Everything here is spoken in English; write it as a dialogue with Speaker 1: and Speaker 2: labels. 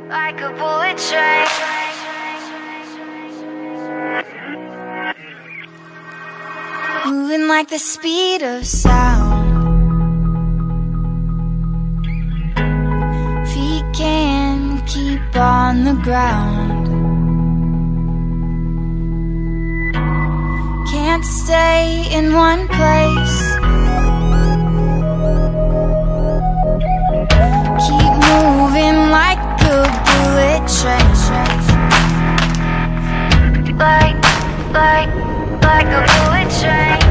Speaker 1: like a bullet train. Moving like the speed of sound. Feet can't keep on the ground. Can't stay in one place. Keep moving like a bullet train. Like a bullet train.